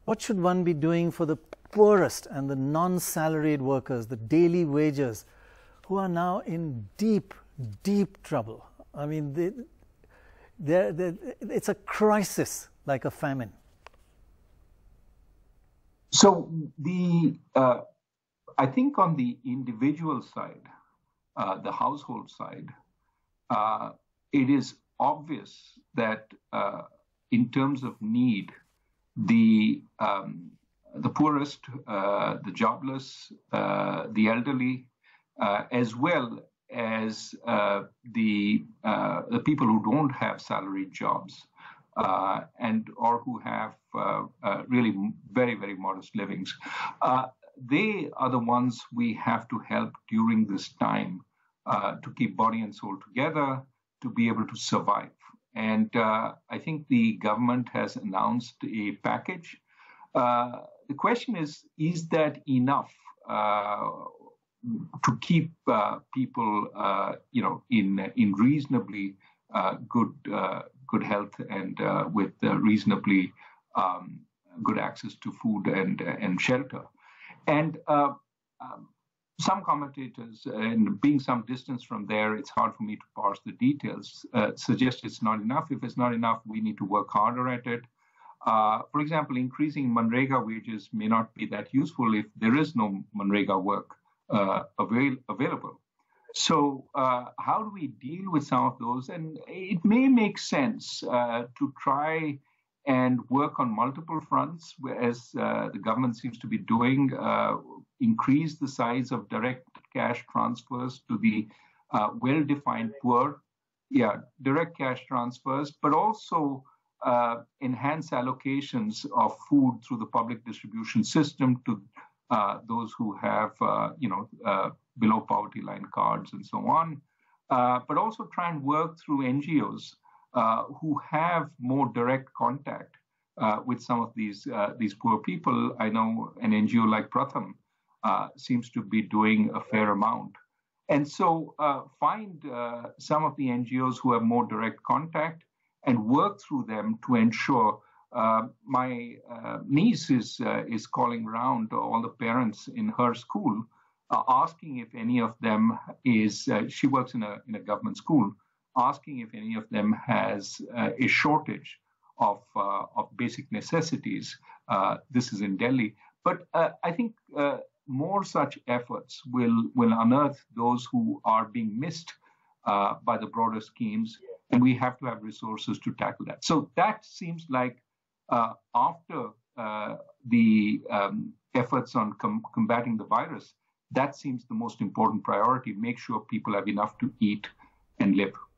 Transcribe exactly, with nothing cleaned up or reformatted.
What should one be doing for the poorest and the non-salaried workers, the daily wagers, who are now in deep, deep trouble? I mean, they, they're, they're, it's a crisis like a famine. So the uh, I think on the individual side, uh, the household side, uh, it is obvious that uh, in terms of need, the um, the poorest, uh, the jobless, uh, the elderly, uh, as well as uh, the uh, the people who don't have salaried jobs uh, and or who have uh, uh, really very very modest livings, uh, they are the ones we have to help during this time uh, to keep body and soul together, to be able to survive. And uh, I think the government has announced a package. Uh, the question is, is that enough uh, to keep uh, people, uh, you know, in in reasonably uh, good uh, good health and uh, with uh, reasonably um, good access to food and and shelter? And uh, um, some commentators, and being some distance from there, it's hard for me to parse the details, uh, suggest it's not enough. If it's not enough, we need to work harder at it. Uh, for example, increasing Manrega wages may not be that useful if there is no Manrega work uh, avail available. So uh, how do we deal with some of those? And it may make sense uh, to try and work on multiple fronts, as uh, the government seems to be doing, uh, increase the size of direct cash transfers to the uh, well-defined poor, yeah, direct cash transfers, but also uh, enhance allocations of food through the public distribution system to uh, those who have, uh, you know, uh, below poverty line cards and so on, uh, but also try and work through N G Os Uh, who have more direct contact uh, with some of these uh, these poor people. I know an N G O like Pratham uh, seems to be doing a fair amount. And so uh, find uh, some of the N G Os who have more direct contact and work through them to ensure. Uh, my uh, niece is, uh, is calling around to all the parents in her school, uh, asking if any of them is, uh, she works in a, in a government school, asking if any of them has uh, a shortage of uh, of basic necessities. Uh, this is in Delhi, but uh, I think uh, more such efforts will will unearth those who are being missed uh, by the broader schemes, and we have to have resources to tackle that. So that seems like uh, after uh, the um, efforts on com combating the virus, that seems the most important priority. Make sure people have enough to eat and live.